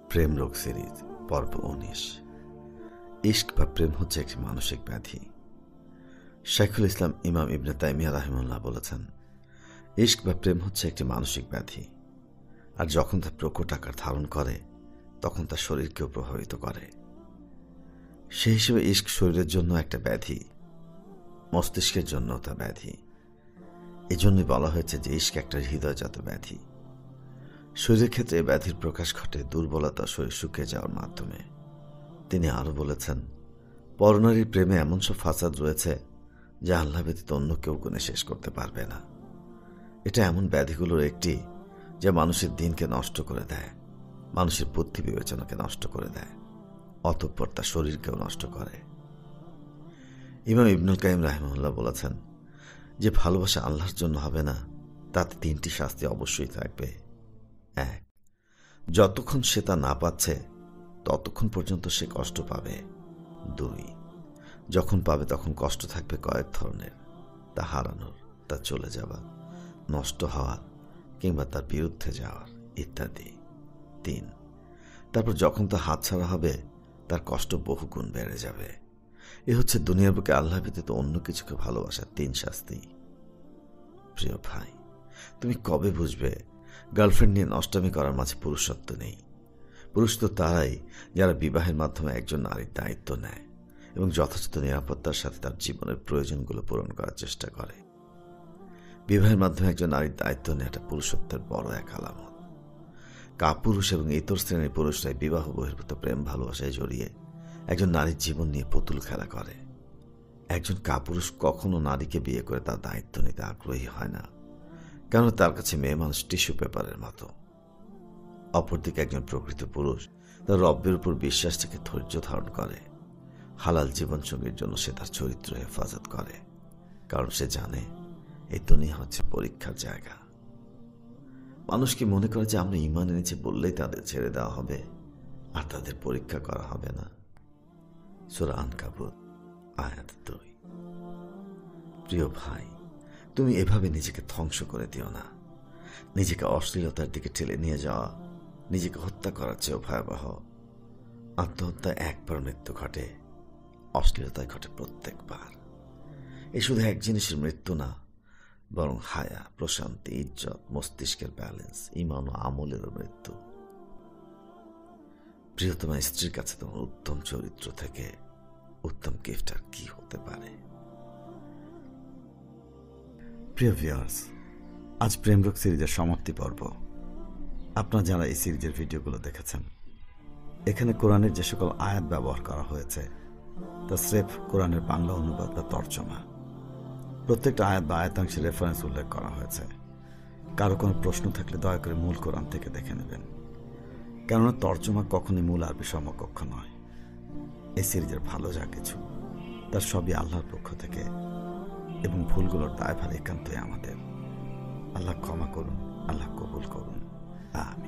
প্রেম রোগ সিরিজ পর্ব ১৯। ইশক বা প্রেম হচ্ছে একটি মানসিক ব্যাধি। শাইখুল ইসলাম ইমাম ইবনে তাইমিয়া রাহিমাহুল্লাহ বলেছেন, ইশক বা প্রেম হচ্ছে একটি মানসিক ব্যাধি, আর যখন তা প্রকট আকার ধারণ করে তখন তা শরীরকেও প্রভাবিত করে। সেই হিসেবে ইশক শরীরের জন্য একটা ব্যাধি, মস্তিষ্কের জন্য তা ব্যাধি। এজন্যই বলা হয়েছে যে ইশক একটা হৃদয়জাত ব্যাধি। শরীরের ক্ষেত্রে এই ব্যাধির প্রকাশ ঘটে দুর্বলতা, শরীর শুকিয়ে যাওয়ার মাধ্যমে। তিনি আরও বলেছেন, পরনারীর প্রেমে এমন সব ফাসাদ রয়েছে যা আল্লাহ ব্যতীত অন্য কেউ গুণে শেষ করতে পারবে না। এটা এমন ব্যাধিগুলোর একটি যা মানুষের দিনকে নষ্ট করে দেয়, মানুষের বুদ্ধি বিবেচনাকে নষ্ট করে দেয়, অতঃপর তার শরীরকেও নষ্ট করে। ইমাম ইবনুল কাইয়িম রাহিমাহুল্লাহ বলেছেন, যে ভালোবাসা আল্লাহর জন্য হবে না তাতে তিনটি শাস্তি অবশ্যই থাকবে। ১. যতক্ষণ সে তা না পাচ্ছে ততক্ষণ পর্যন্ত সে কষ্ট পাবে। ২. যখন পাবে তখন কষ্ট থাকবে কয়েক ধরনের, তা হারানোর, তা চলে যাওয়ার, নষ্ট হওয়ার কিংবা তার বিরুদ্ধে যাওয়ার ইত্যাদি। ৩. তারপর যখন তা হাতছাড়া হবে তার কষ্ট বহুগুণ বেড়ে যাবে। এ হচ্ছে দুনিয়ার বুকে আল্লাহ ব্যতীত অন্য কিছুকে ভালোবাসার ৩ শাস্তি। প্রিয় ভাই, তুমি কবে বুঝবে গার্লফ্রেন্ড নিয়ে নষ্টামি করার মাঝে পুরুষত্ব নেই? পুরুষ তো তারাই যারা বিবাহের মাধ্যমে একজন নারীর দায়িত্ব নেয় এবং যথাযথ নিরাপত্তার সাথে তার জীবনের প্রয়োজনগুলো পূরণ করার চেষ্টা করে। বিবাহের মাধ্যমে একজন নারীর দায়িত্ব নেওয়াটা পুরুষত্বের বড় এক আলামত। কাপুরুষ এবং ইতর শ্রেণীর পুরুষরাই বিবাহ বহির্ভূত প্রেম ভালোবাসায় জড়িয়ে একজন নারীর জীবন নিয়ে পুতুল খেলা করে। একজন কাপুরুষ কখনো নারীকে বিয়ে করে তার দায়িত্ব নিতে আগ্রহী হয় না, কারণ তার কাছে মেয়ে মানুষ টিস্যু পেপারের মতো। অপরদিকে একজন প্রকৃত পুরুষ তার রব্বের উপর বিশ্বাস থেকে ধৈর্য ধারণ করে। হালাল জীবনসঙ্গীর জন্য সে তার চরিত্র হেফাজত করে, কারণ সে জানে এই দুনিয়া হচ্ছে পরীক্ষার জায়গা। মানুষ কি মনে করে যে আমরা ঈমান এনেছি বললেই তাদের ছেড়ে দেওয়া হবে আর তাদের পরীক্ষা করা হবে না? সূরা আনকাবুত আয়াত ২। প্রিয় ভাই, তুমি এভাবে নিজেকে ধ্বংস করে দিও না। নিজেকে অশ্লীলতার দিকে ঠেলে নিয়ে যাওয়া নিজেকে হত্যা করার চেয়েও ভয়াবহ। আত্মহত্যায় একবার মৃত্যু ঘটে, অশ্লীলতায় ঘটে প্রত্যেকবার। এ শুধু এক জিনিসের মৃত্যু না, বরং হায়া, প্রশান্তি, ইজ্জত, মস্তিষ্কের ব্যালেন্স, ঈমান ও আমলেরও মৃত্যু। প্রিয়তমা স্ত্রীর কাছে তোমার উত্তম চরিত্র থেকে উত্তম গিফট আর কি হতে পারে? প্রিয় ভিউয়ার্স, আজ প্রেমরোগ সিরিজের সমাপ্তি পর্ব। আপনারা যারা এই সিরিজের ভিডিওগুলো দেখেছেন, এখানে কোরআনের যে সকল আয়াত ব্যবহার করা হয়েছে তা স্রেফ কোরআনের বাংলা অনুবাদ বা তর্জমা। প্রত্যেকটা আয়াত বা আয়াতাংশের রেফারেন্স উল্লেখ করা হয়েছে। কারো কোনো প্রশ্ন থাকলে দয়া করে মূল কোরআন থেকে দেখে নেবেন, কেননা তর্জমা কখনই মূল আরবি সমকক্ষ নয়। এই সিরিজের ভালো যা কিছু তার সবই আল্লাহর পক্ষ থেকে, এবং ভুলগুলোর দায়ভার একান্তই আমাদের। আল্লাহ ক্ষমা করুন, আল্লাহ কবুল করুন, আমিন।